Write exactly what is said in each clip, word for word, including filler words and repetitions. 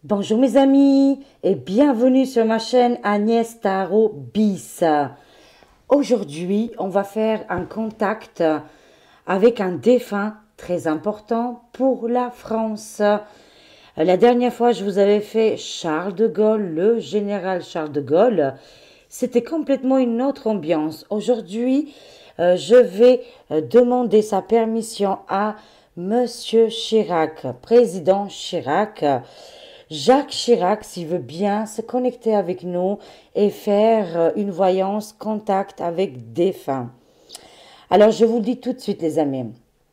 Bonjour mes amis et bienvenue sur ma chaîne Agnès Tarot Bis. Aujourd'hui, on va faire un contact avec un défunt très important pour la France. La dernière fois, je vous avais fait Charles de Gaulle, le général Charles de Gaulle. C'était complètement une autre ambiance. Aujourd'hui, euh, je vais euh, demander sa permission à Monsieur Chirac, président Chirac. Jacques Chirac, s'il veut bien se connecter avec nous et faire euh, une voyance contact avec défunt. Alors, je vous le dis tout de suite, les amis.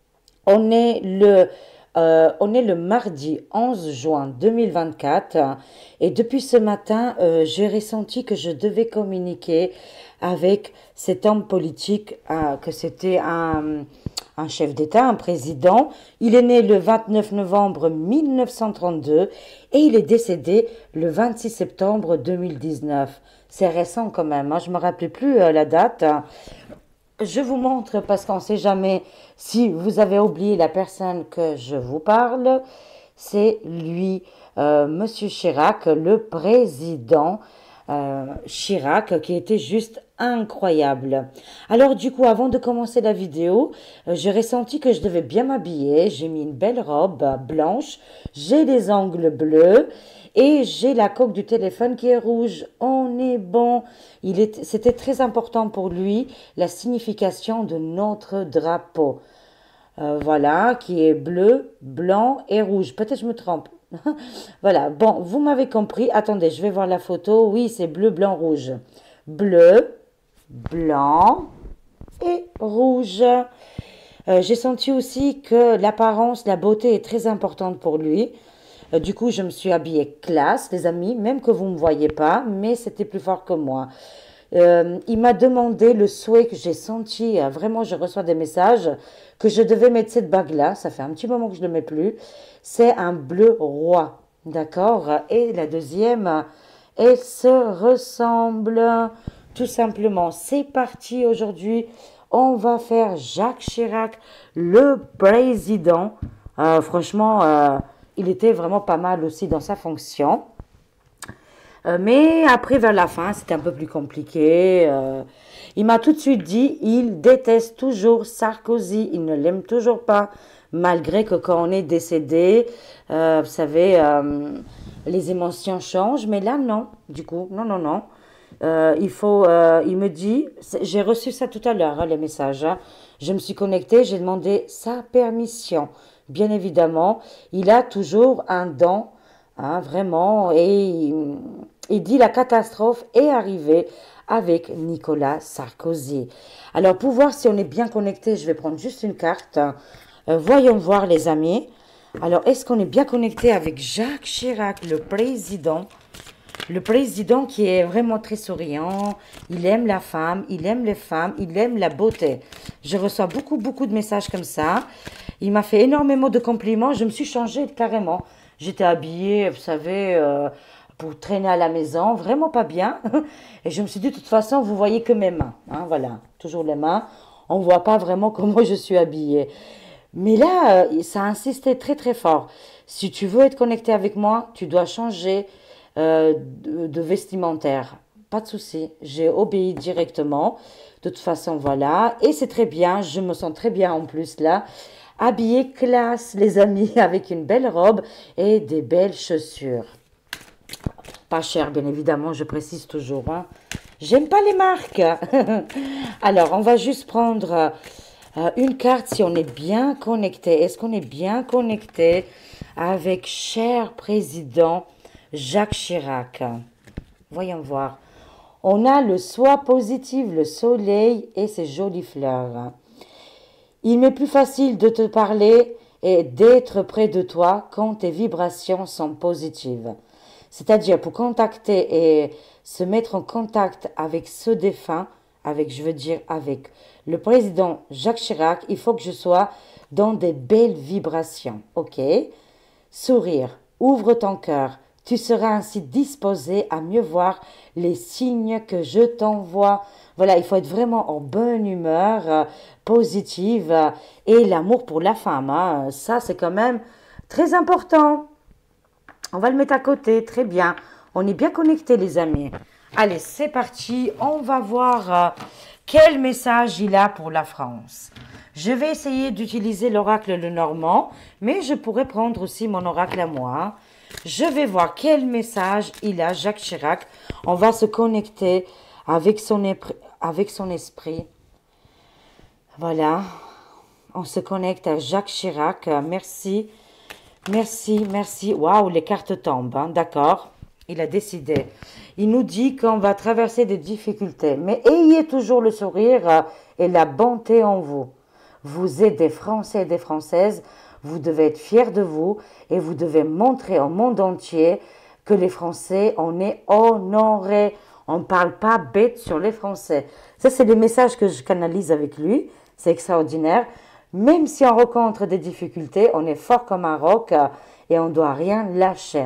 On est le, euh, on est le mardi onze juin deux mille vingt-quatre et depuis ce matin, euh, j'ai ressenti que je devais communiquer avec cet homme politique, euh, que c'était un, un chef d'État, un président. Il est né le vingt-neuf novembre mille neuf cent trente-deux et il est décédé le vingt-six septembre deux mille dix-neuf. C'est récent quand même, hein, je ne me rappelais plus euh, la date. Je vous montre parce qu'on ne sait jamais si vous avez oublié la personne que je vous parle. C'est lui, euh, Monsieur Chirac, le président euh, Chirac, qui était juste incroyable. Alors du coup, avant de commencer la vidéo, euh, j'ai ressenti que je devais bien m'habiller. J'ai mis une belle robe blanche, j'ai les ongles bleus. Et j'ai la coque du téléphone qui est rouge. On est bon. Il est, c'était très important pour lui, la signification de notre drapeau. Euh, voilà, qui est bleu, blanc et rouge. Peut-être je me trompe. Voilà, bon, vous m'avez compris. Attendez, je vais voir la photo. Oui, c'est bleu, blanc, rouge. Bleu, blanc et rouge. Euh, j'ai senti aussi que l'apparence, la beauté est très importante pour lui. Euh, du coup, je me suis habillée classe, les amis, même que vous ne me voyez pas, mais c'était plus fort que moi. Euh, il m'a demandé le souhait que j'ai senti, euh, vraiment je reçois des messages, que je devais mettre cette bague-là, ça fait un petit moment que je ne le mets plus, c'est un bleu roi, d'accord? Et la deuxième, euh, elle se ressemble, tout simplement. C'est parti aujourd'hui, on va faire Jacques Chirac, le président. Euh, franchement, euh, il était vraiment pas mal aussi dans sa fonction. Euh, mais après, vers la fin, c'était un peu plus compliqué. Euh, il m'a tout de suite dit, il déteste toujours Sarkozy, il ne l'aime toujours pas, malgré que quand on est décédé, euh, vous savez, euh, les émotions changent. Mais là, non, du coup, non, non, non. Euh, il faut, euh, il me dit, j'ai reçu ça tout à l'heure, hein, les messages. Hein. Je me suis connectée, j'ai demandé sa permission. Bien évidemment, il a toujours un don, hein, vraiment, et il, il dit la catastrophe est arrivée avec Nicolas Sarkozy. Alors, pour voir si on est bien connecté, je vais prendre juste une carte. Euh, voyons voir, les amis. Alors, est-ce qu'on est bien connecté avec Jacques Chirac, le président? Le président qui est vraiment très souriant, il aime la femme, il aime les femmes, il aime la beauté. Je reçois beaucoup, beaucoup de messages comme ça. Il m'a fait énormément de compliments, je me suis changée carrément. J'étais habillée, vous savez, euh, pour traîner à la maison, vraiment pas bien. Et je me suis dit, de toute façon, vous voyez que mes mains. Hein, voilà, toujours les mains. On ne voit pas vraiment comment je suis habillée. Mais là, euh, ça a insisté très, très fort. Si tu veux être connecté avec moi, tu dois changer euh, de, de vestimentaire. Pas de souci, j'ai obéi directement. De toute façon, voilà. Et c'est très bien, je me sens très bien en plus là. Habillée classe, les amis, avec une belle robe et des belles chaussures. Pas cher, bien évidemment, je précise toujours. Hein. J'aime pas les marques. Alors, on va juste prendre euh, une carte si on est bien connecté. Est-ce qu'on est bien connecté avec cher président Jacques Chirac? Voyons voir. On a le soi positif, le soleil et ses jolies fleurs. Il m'est plus facile de te parler et d'être près de toi quand tes vibrations sont positives. C'est-à-dire pour contacter et se mettre en contact avec ce défunt, avec, je veux dire, avec le président Jacques Chirac, il faut que je sois dans des belles vibrations, ok? Sourire, ouvre ton cœur, tu seras ainsi disposé à mieux voir les signes que je t'envoie. Voilà, il faut être vraiment en bonne humeur, euh, positive, euh, et l'amour pour la femme, hein, ça c'est quand même très important. On va le mettre à côté, très bien. On est bien connectés, les amis. Allez, c'est parti. On va voir euh, quel message il a pour la France. Je vais essayer d'utiliser l'oracle Le Normand, mais je pourrais prendre aussi mon oracle à moi. Je vais voir quel message il a, Jacques Chirac. On va se connecter avec son, avec son esprit. Voilà. On se connecte à Jacques Chirac. Merci. Merci, merci. Waouh, les cartes tombent. Hein, d'accord. Il a décidé. Il nous dit qu'on va traverser des difficultés. Mais ayez toujours le sourire et la bonté en vous. Vous êtes des Français et des Françaises. Vous devez être fiers de vous et vous devez montrer au monde entier que les Français, on est honorés. On ne parle pas bête sur les Français. Ça, c'est les messages que je canalise avec lui. C'est extraordinaire. Même si on rencontre des difficultés, on est fort comme un roc et on ne doit rien lâcher.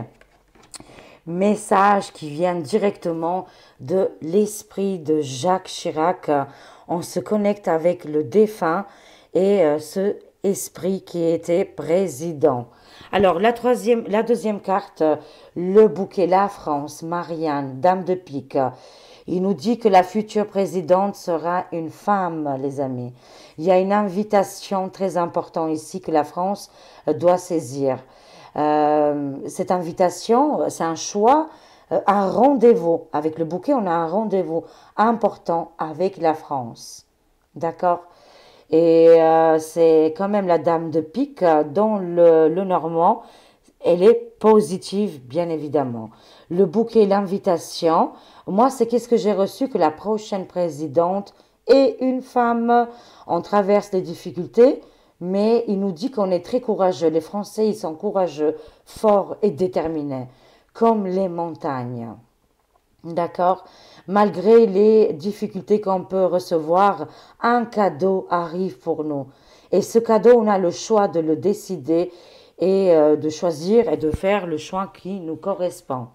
Message qui vient directement de l'esprit de Jacques Chirac. On se connecte avec le défunt et ce esprit qui était président. Alors, la, troisième, la deuxième carte, le bouquet, la France, Marianne, dame de pique. Il nous dit que la future présidente sera une femme, les amis. Il y a une invitation très importante ici que la France doit saisir. Euh, cette invitation, c'est un choix, euh, un rendez-vous. Avec le bouquet, on a un rendez-vous important avec la France. D'accord ? Et euh, c'est quand même la dame de pique dans le, le Normand. Elle est positive, bien évidemment. Le bouquet, l'invitation. Moi, c'est qu'est-ce que j'ai reçu que la prochaine présidente est une femme. On traverse les difficultés, mais il nous dit qu'on est très courageux. Les Français, ils sont courageux, forts et déterminés, comme les montagnes. D'accord ? Malgré les difficultés qu'on peut recevoir, un cadeau arrive pour nous. Et ce cadeau, on a le choix de le décider et euh, de choisir et de faire le choix qui nous correspond.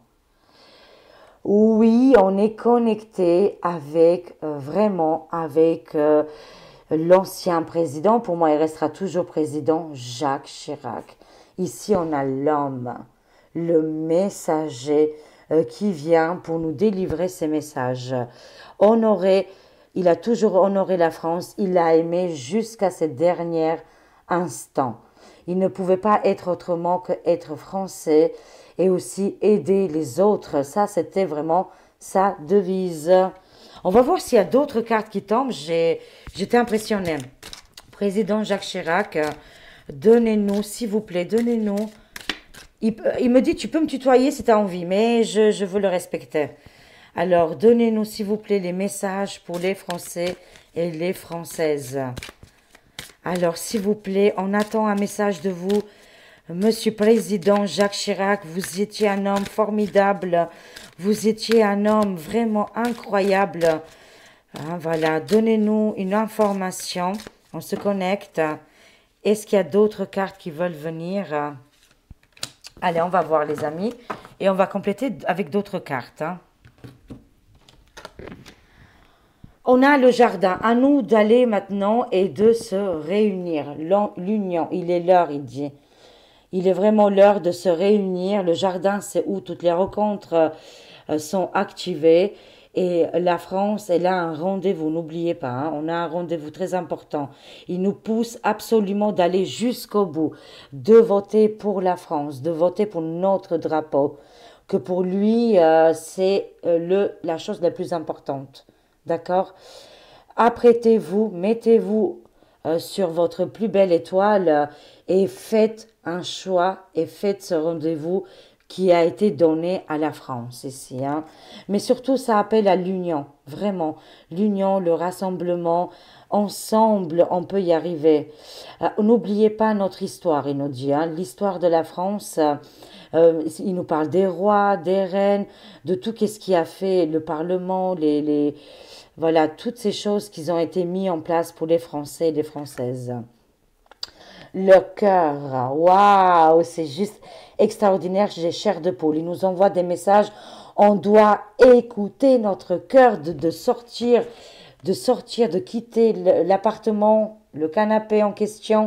Oui, on est connecté avec, euh, vraiment, avec euh, l'ancien président. Pour moi, il restera toujours président, Jacques Chirac. Ici, on a l'homme, le messager euh, qui vient pour nous délivrer ces messages. Honorer, il a toujours honoré la France, il l'a aimé jusqu'à ses derniers instants. Il ne pouvait pas être autrement qu'être français et aussi aider les autres. Ça, c'était vraiment sa devise. On va voir s'il y a d'autres cartes qui tombent. J'étais impressionnée. Président Jacques Chirac, donnez-nous, s'il vous plaît, donnez-nous. Il, il me dit, tu peux me tutoyer si tu as envie, mais je, je veux le respecter. Alors, donnez-nous, s'il vous plaît, les messages pour les Français et les Françaises. Alors, s'il vous plaît, on attend un message de vous. Monsieur Président Jacques Chirac, vous étiez un homme formidable. Vous étiez un homme vraiment incroyable. Hein, voilà, donnez-nous une information. On se connecte. Est-ce qu'il y a d'autres cartes qui veulent venir? Allez, on va voir, les amis. Et on va compléter avec d'autres cartes. Hein. On a le jardin. À nous d'aller maintenant et de se réunir. L'union, il est l'heure, il dit. Il est vraiment l'heure de se réunir. Le jardin, c'est où toutes les rencontres euh, sont activées. Et la France, elle a un rendez-vous, n'oubliez pas. Hein, on a un rendez-vous très important. Il nous pousse absolument d'aller jusqu'au bout. De voter pour la France, de voter pour notre drapeau. Que pour lui, euh, c'est euh, le la chose la plus importante. D'accord? Apprêtez-vous, mettez-vous euh, sur votre plus belle étoile euh, et faites un choix et faites ce rendez-vous qui a été donné à la France ici. Hein. Mais surtout, ça appelle à l'union, vraiment. L'union, le rassemblement, ensemble, on peut y arriver. Euh, N'oubliez pas notre histoire, il nous dit. Hein. L'histoire de la France, euh, euh, il nous parle des rois, des reines, de tout ce qui a fait le Parlement, les... les voilà, toutes ces choses qui ont été mises en place pour les Français et les Françaises. Le cœur, waouh, c'est juste extraordinaire, j'ai chair de poule. Il nous envoie des messages, on doit écouter notre cœur, de, de sortir, de sortir, de quitter l'appartement, le canapé en question,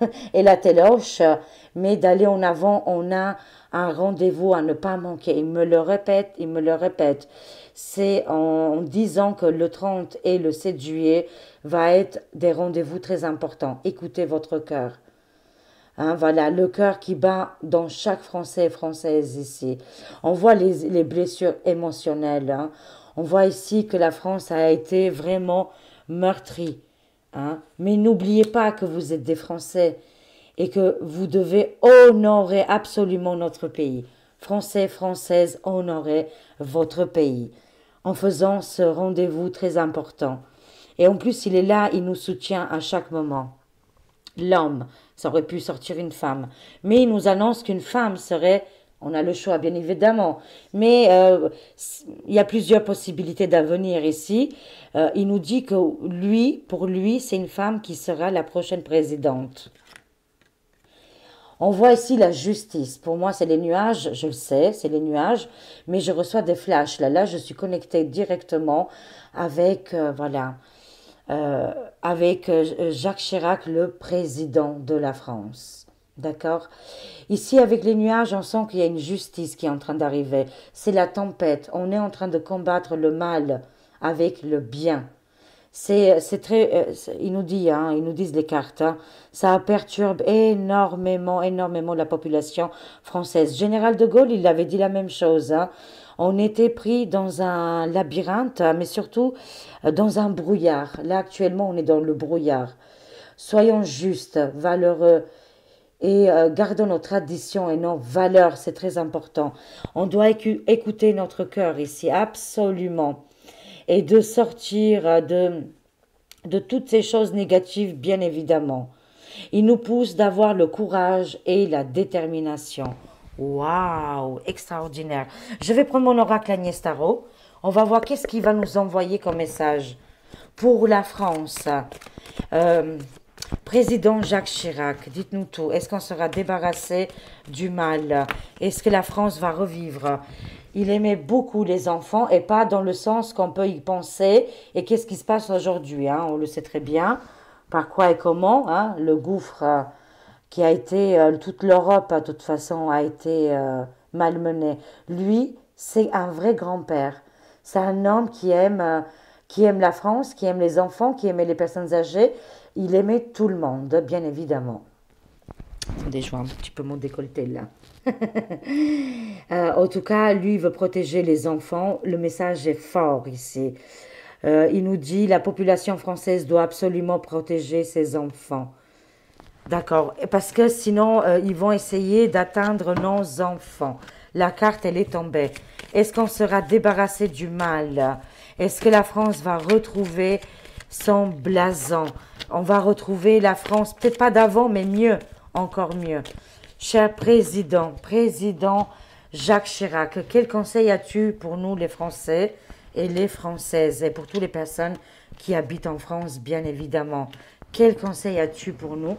et la téloche, mais d'aller en avant, on a un rendez-vous à ne pas manquer. Il me le répète, il me le répète. C'est en, en disant que le trente et le sept juillet va être des rendez-vous très importants. Écoutez votre cœur. Hein, voilà, le cœur qui bat dans chaque Français et Française ici. On voit les, les blessures émotionnelles. Hein. On voit ici que la France a été vraiment meurtrie. Hein. Mais n'oubliez pas que vous êtes des Français et que vous devez honorer absolument notre pays. Français, Françaises, honorez votre pays en faisant ce rendez-vous très important. Et en plus, il est là, il nous soutient à chaque moment. L'homme, ça aurait pu sortir une femme, mais il nous annonce qu'une femme serait, on a le choix bien évidemment, mais euh, il y a plusieurs possibilités d'avenir ici. Euh, il nous dit que lui, pour lui, c'est une femme qui sera la prochaine présidente. On voit ici la justice. Pour moi, c'est les nuages, je le sais, c'est les nuages, mais je reçois des flashs. Là, là, je suis connectée directement avec, euh, voilà, euh, avec euh, Jacques Chirac, le président de la France. D'accord? Ici, avec les nuages, on sent qu'il y a une justice qui est en train d'arriver. C'est la tempête. On est en train de combattre le mal avec le bien. C'est, c'est très, euh, c'est- ils nous disent, hein, ils nous disent les cartes, hein, ça perturbe énormément, énormément la population française. Général de Gaulle, il avait dit la même chose. Hein. On était pris dans un labyrinthe, hein, mais surtout euh, dans un brouillard. Là, actuellement, on est dans le brouillard. Soyons justes, valeureux et euh, gardons nos traditions et nos valeurs, c'est très important. On doit écu- écouter notre cœur ici, absolument et de sortir euh, de, de toutes ces choses négatives, bien évidemment. Il nous pousse d'avoir le courage et la détermination. Waouh, extraordinaire. Je vais prendre mon oracle Agnès Tarot. On va voir qu'est-ce qu'il va nous envoyer comme message pour la France. Euh, Président Jacques Chirac, dites-nous tout. Est-ce qu'on sera débarrassé du mal? Est-ce que la France va revivre? Il aimait beaucoup les enfants et pas dans le sens qu'on peut y penser. Et qu'est-ce qui se passe aujourd'hui, hein? On le sait très bien. Par quoi et comment, hein? Le gouffre euh, qui a été, euh, toute l'Europe, de toute façon, a été euh, malmenée. Lui, c'est un vrai grand-père. C'est un homme qui aime, euh, qui aime la France, qui aime les enfants, qui aimait les personnes âgées. Il aimait tout le monde, bien évidemment. Attendez, je vois un petit peu mon décolleté là. Euh, en tout cas, lui veut protéger les enfants. Le message est fort ici. Euh, il nous dit la population française doit absolument protéger ses enfants. D'accord. Parce que sinon, euh, ils vont essayer d'atteindre nos enfants. La carte, elle est tombée. Est-ce qu'on sera débarrassé du mal? Est-ce que la France va retrouver son blason? On va retrouver la France, peut-être pas d'avant, mais mieux, encore mieux. Cher président, président Jacques Chirac, quel conseil as-tu pour nous les Français et les Françaises et pour toutes les personnes qui habitent en France, bien évidemment? Quel conseil as-tu pour nous?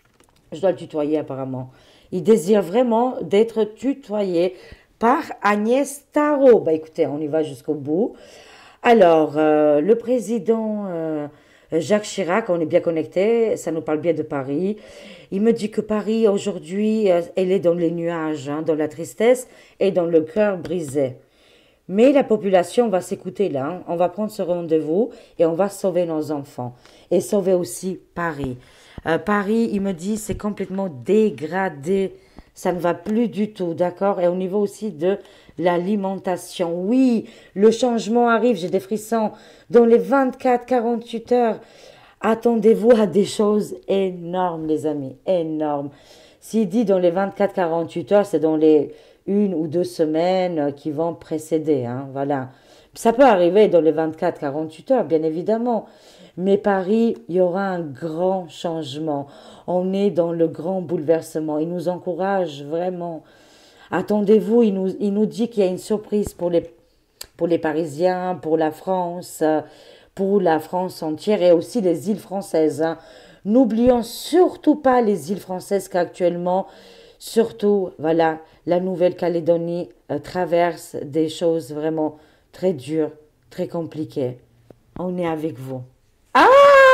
Je dois le tutoyer apparemment. Il désire vraiment d'être tutoyé par Agnès Tarot. Bah écoutez, on y va jusqu'au bout. Alors, euh, le président euh, Jacques Chirac, on est bien connecté, ça nous parle bien de Paris. Il me dit que Paris, aujourd'hui, euh, elle est dans les nuages, hein, dans la tristesse et dans le cœur brisé. Mais la population va s'écouter là, hein. On va prendre ce rendez-vous et on va sauver nos enfants. Et sauver aussi Paris. Euh, Paris, il me dit, c'est complètement dégradé. Ça ne va plus du tout, d'accord? Et au niveau aussi de l'alimentation. Oui, le changement arrive, j'ai des frissons. Dans les vingt-quatre à quarante-huit heures, attendez-vous à des choses énormes, les amis, énormes. S'il dit dans les vingt-quatre à quarante-huit heures, c'est dans les une ou deux semaines qui vont précéder, hein, voilà. Ça peut arriver dans les vingt-quatre à quarante-huit heures, bien évidemment. Mais Paris, il y aura un grand changement. On est dans le grand bouleversement. Il nous encourage vraiment. Attendez-vous, il nous, il nous dit qu'il y a une surprise pour les, pour les Parisiens, pour la France, euh, pour la France entière et aussi les îles françaises. Hein. N'oublions surtout pas les îles françaises qu'actuellement, surtout, voilà, la Nouvelle-Calédonie euh, traverse des choses vraiment très dures, très compliquées. On est avec vous. Ah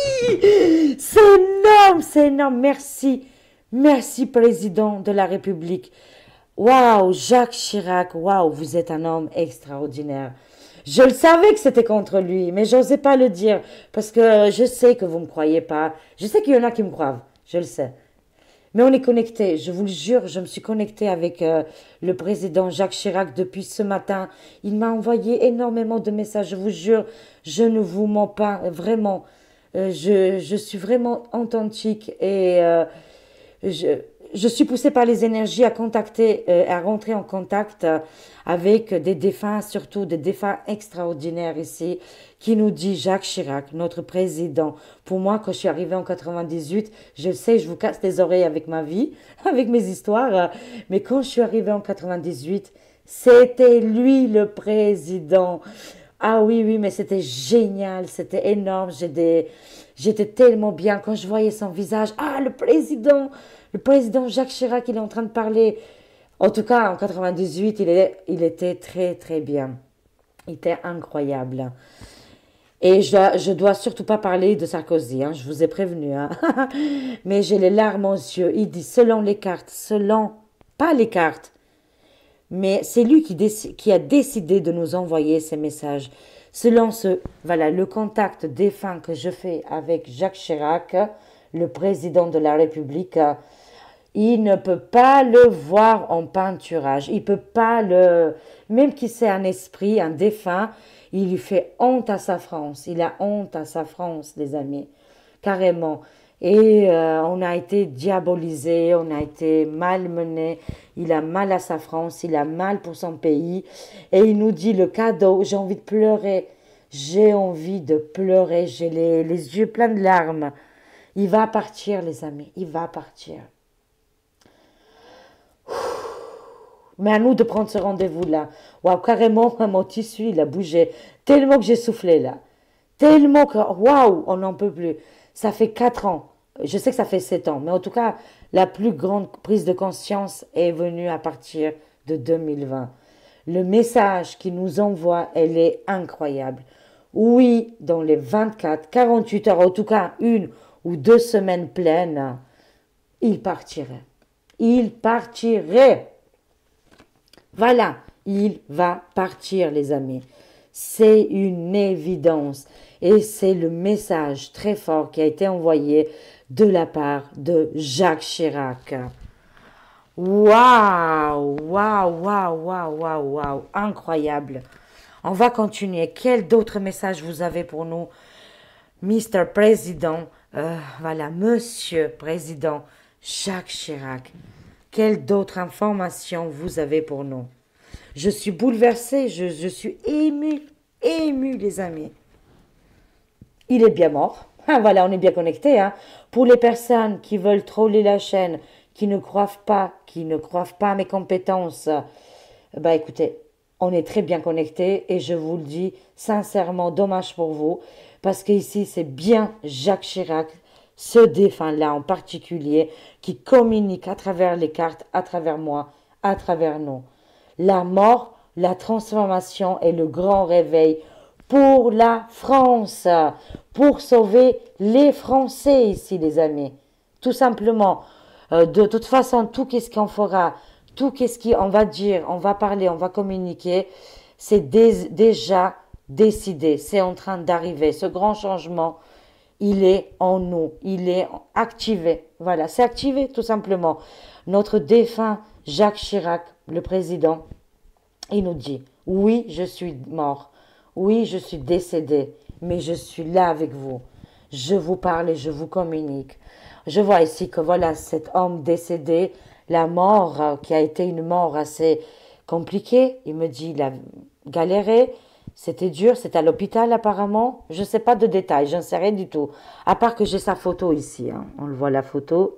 Oui, c'est énorme, c'est énorme. Merci, merci, président de la République. Waouh, Jacques Chirac, waouh, vous êtes un homme extraordinaire. Je le savais que c'était contre lui, mais j'osais pas le dire parce que je sais que vous me croyez pas. Je sais qu'il y en a qui me croient, je le sais. Mais on est connecté, je vous le jure, je me suis connectée avec euh, le président Jacques Chirac depuis ce matin. Il m'a envoyé énormément de messages, je vous jure, je ne vous mens pas, vraiment. Euh, je, je suis vraiment authentique et euh, je, je suis poussée par les énergies à contacter, euh, à rentrer en contact euh, avec des défunts, surtout des défunts extraordinaires ici, qui nous dit Jacques Chirac, notre président. Pour moi, quand je suis arrivée en quatre-vingt-dix-huit, je sais, je vous casse les oreilles avec ma vie, avec mes histoires, euh, mais quand je suis arrivée en quatre-vingt-dix-huit, c'était lui le président. Ah oui, oui, mais c'était génial, c'était énorme. J'ai des- J'étais tellement bien quand je voyais son visage. Ah, le président, le président Jacques Chirac, il est en train de parler. En tout cas, en quatre-vingt-dix-huit, il, est, il était très, très bien. Il était incroyable. Et je dois, je dois surtout pas parler de Sarkozy, hein, je vous ai prévenu. Hein. Mais j'ai les larmes aux yeux. Il dit selon les cartes, selon, pas les cartes, mais c'est lui qui, déci- qui a décidé de nous envoyer ces messages. Selon ce, voilà, le contact défunt que je fais avec Jacques Chirac, le président de la République, il ne peut pas le voir en peinturage. Il peut pas le... Même qui c'est un esprit, un défunt, il lui fait honte à sa France. Il a honte à sa France, les amis. Carrément. Et euh, on a été diabolisé, on a été malmené. Il a mal à sa France, il a mal pour son pays. Et il nous dit le cadeau, j'ai envie de pleurer. J'ai envie de pleurer, j'ai les, les yeux pleins de larmes. Il va partir, les amis, il va partir. Mais à nous de prendre ce rendez-vous-là. Waouh, carrément, mon tissu, il a bougé. Tellement que j'ai soufflé là. Tellement que, waouh, on n'en peut plus. Ça fait quatre ans. Je sais que ça fait sept ans. Mais en tout cas, la plus grande prise de conscience est venue à partir de deux mille vingt. Le message qu'il nous envoie, elle est incroyable. Oui, dans les vingt-quatre, quarante-huit heures, en tout cas une ou deux semaines pleines, il partirait. Il partirait. Voilà, il va partir, les amis. C'est une évidence. Et c'est le message très fort qui a été envoyé de la part de Jacques Chirac. Waouh, waouh, waouh, waouh, waouh, waouh, incroyable. On va continuer. Quel d'autres messages vous avez pour nous, Mister Président, euh, voilà, Monsieur Président Jacques Chirac. Quelles d'autres informations vous avez pour nous? Je suis bouleversée, je, je suis émue, émue, les amis. Il est bien mort. Ah, voilà, on est bien connectés. Hein. Pour les personnes qui veulent troller la chaîne, qui ne croient pas, qui ne croient pas à mes compétences, bah écoutez, on est très bien connectés et je vous le dis sincèrement, dommage pour vous, parce qu'ici c'est bien Jacques Chirac, ce défunt-là en particulier, qui communique à travers les cartes, à travers moi, à travers nous. La mort, la transformation et le grand réveil pour la France, pour sauver les Français ici, les amis. Tout simplement. Euh, de toute façon, tout qu'est-ce qu'on fera, tout qu'est-ce qu'on va dire, on va parler, on va communiquer, c'est dé- déjà décidé, c'est en train d'arriver. Ce grand changement, il est en nous, il est activé. Voilà, c'est activé tout simplement. Notre défunt Jacques Chirac, le président, il nous dit, oui, je suis mort, oui, je suis décédé, mais je suis là avec vous. Je vous parle et je vous communique. Je vois ici que voilà, cet homme décédé, la mort euh, qui a été une mort assez compliquée, il me dit, il a galéré, c'était dur, c'était à l'hôpital apparemment, je ne sais pas de détails, je ne sais rien du tout, à part que j'ai sa photo ici, hein. On le voit la photo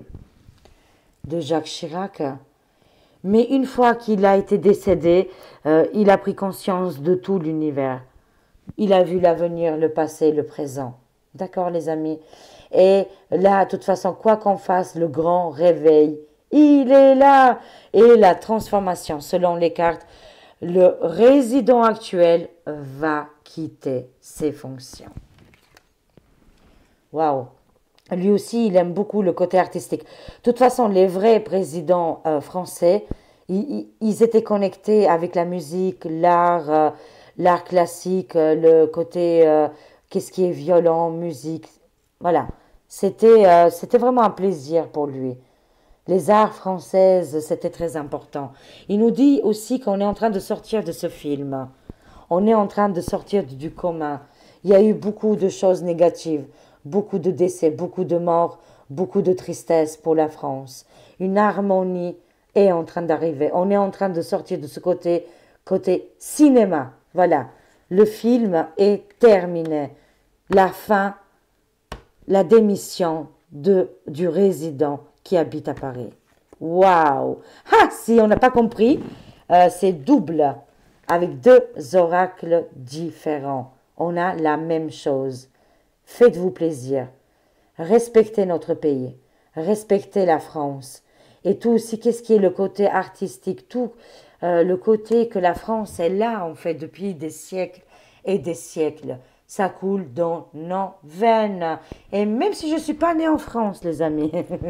de Jacques Chirac. Mais une fois qu'il a été décédé, euh, il a pris conscience de tout l'univers. Il a vu l'avenir, le passé, le présent. D'accord, les amis? Et là, de toute façon, quoi qu'on fasse, le grand réveil, il est là. Et la transformation, selon les cartes, le résident actuel va quitter ses fonctions. Waouh. Lui aussi, il aime beaucoup le côté artistique. De toute façon, les vrais présidents euh, français, ils, ils- ils étaient connectés avec la musique, l'art, euh, l'art classique, euh, le côté, euh, qu'est-ce qui est violon, musique. Voilà. C'était euh, c'était vraiment un plaisir pour lui. Les arts françaises, c'était très important. Il nous dit aussi qu'on est en train de sortir de ce film. On est en train de sortir du commun. Il y a eu beaucoup de choses négatives, beaucoup de décès, beaucoup de morts, beaucoup de tristesse pour la France. Une harmonie est en train d'arriver. On est en train de sortir de ce côté, côté cinéma. Voilà. Le film est terminé. La fin, la démission de, du résident qui habite à Paris. Waouh! Ah, si on n'a pas compris, euh, c'est double, avec deux oracles différents. On a la même chose. Faites-vous plaisir. Respectez notre pays. Respectez la France. Et tout aussi, qu'est-ce qui est le côté artistique, tout euh, le côté que la France est là, en fait, depuis des siècles et des siècles. Ça coule dans nos veines. Et même si je ne suis pas née en France, les amis.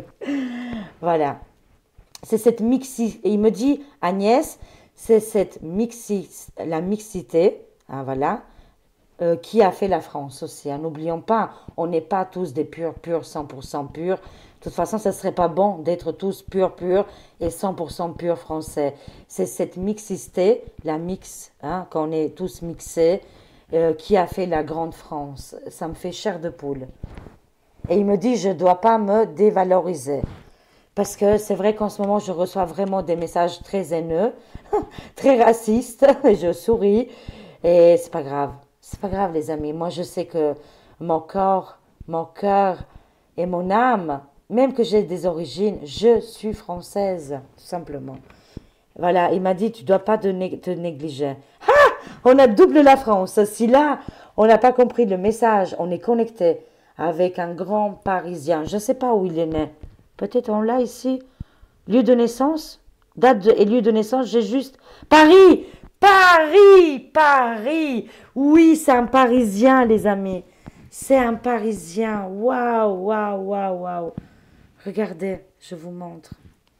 Voilà. C'est cette mixité. Il me dit, Agnès, c'est cette mixi, la mixité, hein, voilà, euh, qui a fait la France aussi. Hein. N'oublions pas, on n'est pas tous des purs, purs, cent pour cent purs. De toute façon, ce ne serait pas bon d'être tous purs, purs et cent pour cent purs français. C'est cette mixité, la mix, hein, qu'on est tous mixés, euh, qui a fait la grande France. Ça me fait chair de poule. Et il me dit, je ne dois pas me dévaloriser. Parce que c'est vrai qu'en ce moment, je reçois vraiment des messages très haineux, très racistes, et je souris. Et c'est pas grave. C'est pas grave, les amis. Moi, je sais que mon corps, mon cœur et mon âme, même que j'ai des origines, je suis française, tout simplement. Voilà, il m'a dit, tu dois pas te, né- te négliger. Ah, on a double la France. Si là, on n'a pas compris le message, on est connecté avec un grand Parisien. Je ne sais pas où il est né. Peut-être on l'a ici. Lieu de naissance, date de- et lieu de naissance, j'ai juste Paris, Paris, Paris. Oui, c'est un Parisien, les amis. C'est un Parisien. Waouh, waouh, waouh, waouh. Regardez, je vous montre.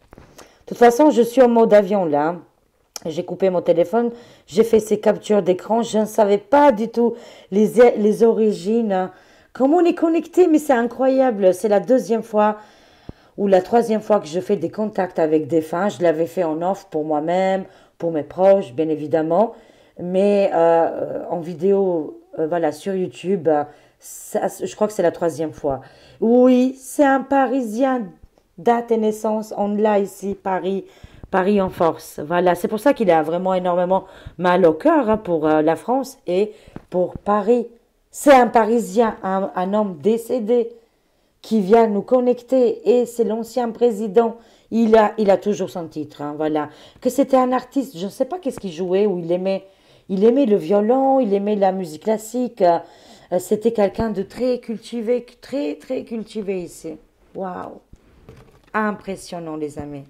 De toute façon, je suis en mode avion là. J'ai coupé mon téléphone, j'ai fait ces captures d'écran. Je ne savais pas du tout les, les origines. Comment on est connecté, mais c'est incroyable. C'est la deuxième fois ou la troisième fois que je fais des contacts avec des fins. Je l'avais fait en off pour moi-même, pour mes proches, bien évidemment. Mais euh, en vidéo, euh, voilà, sur YouTube, euh, ça, je crois que c'est la troisième fois. Oui, c'est un Parisien, date et naissance, on l'a ici, Paris, Paris en force. Voilà, c'est pour ça qu'il a vraiment énormément mal au cœur hein, pour euh, la France et pour Paris. C'est un Parisien, un, un homme décédé qui vient nous connecter et c'est l'ancien président. Il a, il a toujours son titre, hein, voilà. Que c'était un artiste, je ne sais pas qu'est-ce qu'il jouait ou il aimait. Il aimait le violon, il aimait la musique classique. euh, C'était quelqu'un de très cultivé, très très cultivé ici. Waouh, impressionnant les amis.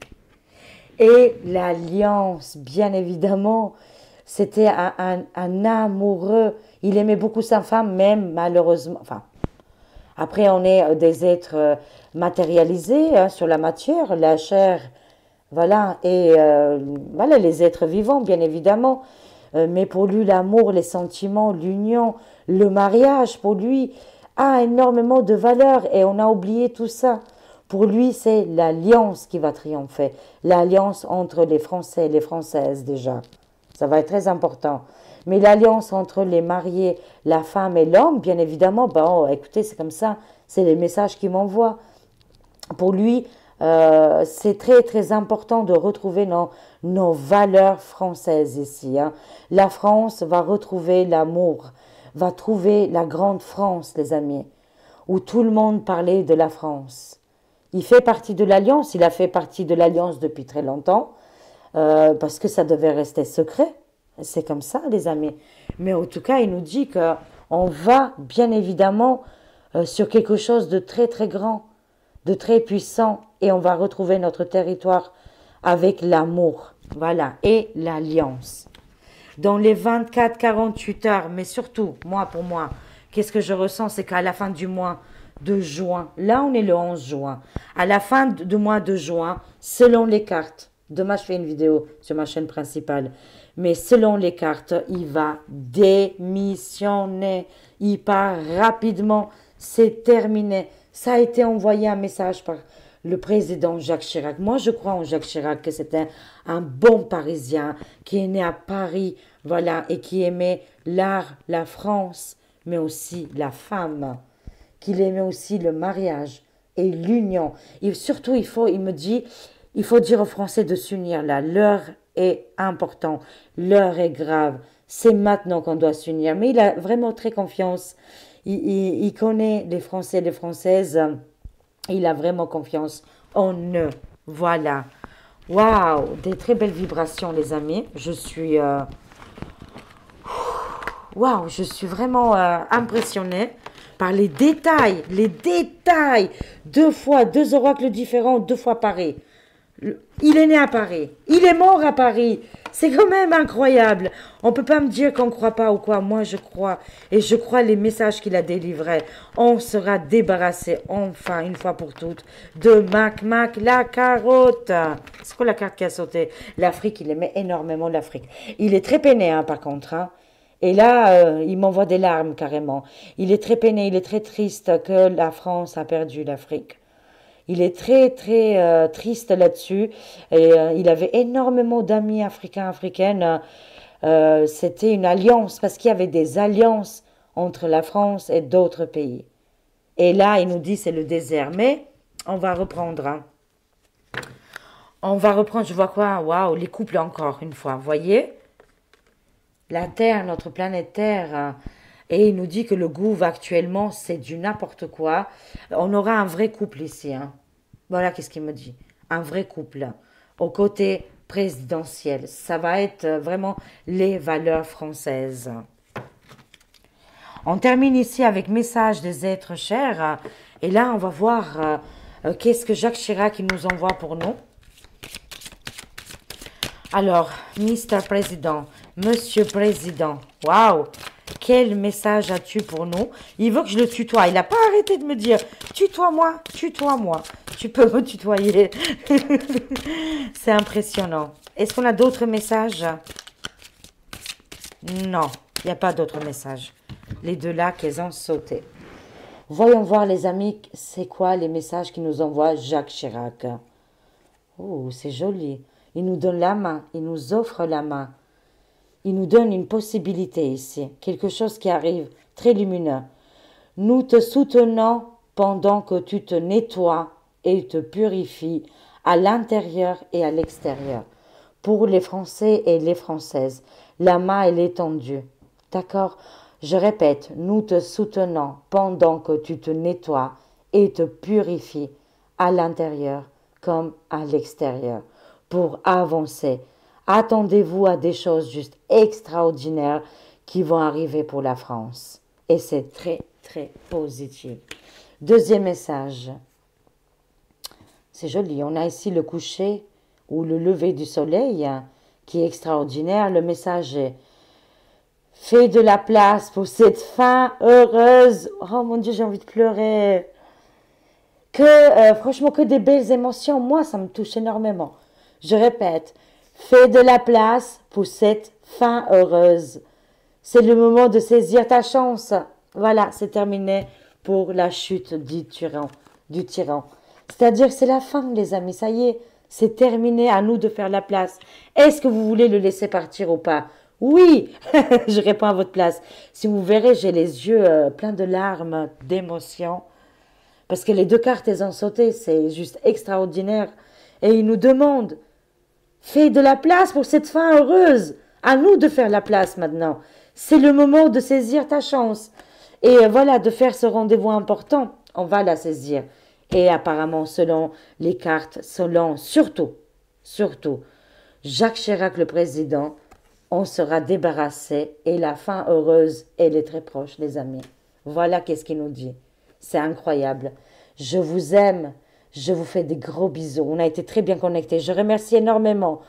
Et l'alliance, bien évidemment, c'était un, un, un amoureux. Il aimait beaucoup sa femme, même malheureusement. Enfin, après, on est euh, des êtres euh, matérialisés hein, sur la matière, la chair, voilà, et euh, voilà, les êtres vivants, bien évidemment. Euh, mais pour lui, l'amour, les sentiments, l'union, le mariage, pour lui, a énormément de valeur et on a oublié tout ça. Pour lui, c'est l'alliance qui va triompher, l'alliance entre les Français et les Françaises déjà. Ça va être très important. Mais l'alliance entre les mariés, la femme et l'homme, bien évidemment, ben, oh, écoutez, c'est comme ça, c'est les messages qu'il m'envoie. Pour lui, euh, c'est très très important de retrouver nos, nos valeurs françaises ici. Hein. La France va retrouver l'amour, va trouver la grande France, les amis, où tout le monde parlait de la France. Il fait partie de l'Alliance, il a fait partie de l'Alliance depuis très longtemps, euh, parce que ça devait rester secret. C'est comme ça, les amis. Mais en tout cas, il nous dit que on va bien évidemment euh, sur quelque chose de très très grand, de très puissant, et on va retrouver notre territoire avec l'amour, voilà, et l'alliance. Dans les vingt-quatre à quarante-huit heures, mais surtout, moi pour moi, qu'est-ce que je ressens, c'est qu'à la fin du mois de juin. Là, on est le onze juin. À la fin du mois de juin, selon les cartes, demain je fais une vidéo sur ma chaîne principale, mais selon les cartes, il va démissionner. Il part rapidement. C'est terminé. Ça a été envoyé un message par le président Jacques Chirac. Moi, je crois en Jacques Chirac, que c'était un bon Parisien qui est né à Paris, voilà, et qui aimait l'art, la France, mais aussi la femme, qu'il aimait aussi le mariage et l'union. Et surtout, il faut, il me dit, il faut dire aux Français de s'unir là. L'heure est importante, l'heure est grave. C'est maintenant qu'on doit s'unir. Mais il a vraiment très confiance. Il, il, il connaît les Français et les Françaises. Il a vraiment confiance en eux. Voilà. Waouh, des très belles vibrations, les amis. Je suis... Euh... Waouh, je suis vraiment euh, impressionnée par les détails. Les détails. Deux fois, deux oracles différents, deux fois pareil. Il est né à Paris. Il est mort à Paris. C'est quand même incroyable. On ne peut pas me dire qu'on ne croit pas ou quoi. Moi, je crois. Et je crois les messages qu'il a délivrés. On sera débarrassé, enfin, une fois pour toutes, de Mac Mac la carotte. C'est quoi la carte qui a sauté? L'Afrique, il aimait énormément l'Afrique. Il est très peiné, hein, par contre. Hein. Et là, euh, il m'envoie des larmes, carrément. Il est très peiné, il est très triste que la France a perdu l'Afrique. Il est très, très euh, triste là-dessus. Et euh, il avait énormément d'amis africains, africaines. Euh, C'était une alliance, parce qu'il y avait des alliances entre la France et d'autres pays. Et là, il nous dit c'est le désert. Mais on va reprendre. Hein. On va reprendre, je vois quoi? Waouh, les couples encore une fois. Vous voyez? La Terre, notre planète Terre... Hein. Et il nous dit que le gouvernement actuellement, c'est du n'importe quoi. On aura un vrai couple ici. Hein. Voilà qu'est-ce qu'il me dit. Un vrai couple. Au côté présidentiel. Ça va être vraiment les valeurs françaises. On termine ici avec message des êtres chers. Et là, on va voir euh, qu'est-ce que Jacques Chirac nous envoie pour nous. Alors, Mister Président, Monsieur Président, waouh! Quel message as-tu pour nous? Il veut que je le tutoie. Il n'a pas arrêté de me dire, tutoie-moi, tutoie-moi. Tu peux me tutoyer. C'est impressionnant. Est-ce qu'on a d'autres messages? Non, il n'y a pas d'autres messages. Les deux là qu'ils ont sauté. Voyons voir les amis, c'est quoi les messages qu'il nous envoie Jacques Chirac. Oh, c'est joli. Il nous donne la main, il nous offre la main. Il nous donne une possibilité ici, quelque chose qui arrive, très lumineux. Nous te soutenons pendant que tu te nettoies et te purifies à l'intérieur et à l'extérieur. Pour les Français et les Françaises, la main elle est tendue. D'accord? Je répète, nous te soutenons pendant que tu te nettoies et te purifies à l'intérieur comme à l'extérieur pour avancer. Attendez-vous à des choses juste extraordinaires qui vont arriver pour la France. Et c'est très, très positif. Deuxième message. C'est joli. On a ici le coucher ou le lever du soleil qui est extraordinaire. Le message est « Fais de la place pour cette fin heureuse. » Oh mon Dieu, j'ai envie de pleurer. Que, euh, franchement, que des belles émotions. Moi, ça me touche énormément. Je répète. Fais de la place pour cette fin heureuse. C'est le moment de saisir ta chance. Voilà, c'est terminé pour la chute du tyran. Du tyran. C'est-à-dire que c'est la fin, les amis. Ça y est, c'est terminé. À nous de faire la place. Est-ce que vous voulez le laisser partir ou pas? Oui, je réponds à votre place. Si vous verrez, j'ai les yeux euh, pleins de larmes, d'émotion. Parce que les deux cartes, elles ont sauté. C'est juste extraordinaire. Et ils nous demandent... Fais de la place pour cette fin heureuse. À nous de faire la place maintenant. C'est le moment de saisir ta chance. Et voilà, de faire ce rendez-vous important. On va la saisir. Et apparemment, selon les cartes, selon surtout, surtout, Jacques Chirac, le président, on sera débarrassé. Et la fin heureuse, elle est très proche, les amis. Voilà qu'est-ce qu'il nous dit. C'est incroyable. Je vous aime. Je vous fais des gros bisous. On a été très bien connectés. Je remercie énormément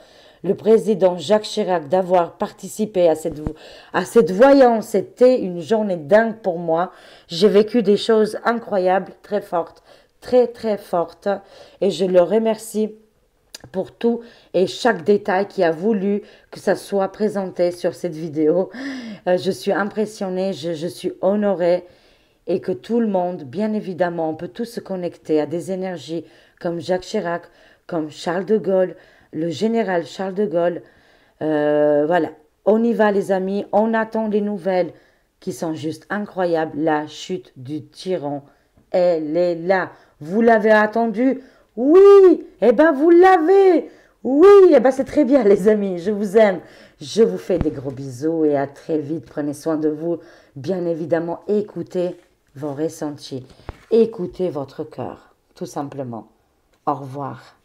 le président Jacques Chirac d'avoir participé à cette, à cette voyance. C'était une journée dingue pour moi. J'ai vécu des choses incroyables, très fortes, très très fortes. Et je le remercie pour tout et chaque détail qui a voulu que ça soit présenté sur cette vidéo. Euh, je suis impressionnée, je, je suis honorée et que tout le monde, bien évidemment, on peut tous se connecter à des énergies comme Jacques Chirac, comme Charles de Gaulle, le général Charles de Gaulle. Euh, voilà, on y va les amis, on attend les nouvelles qui sont juste incroyables. La chute du tyran, elle est là. Vous l'avez attendu? Oui, eh ben vous l'avez. Oui, eh ben c'est très bien les amis, je vous aime. Je vous fais des gros bisous et à très vite. Prenez soin de vous. Bien évidemment, écoutez vos ressentis. Écoutez votre cœur, tout simplement. Au revoir.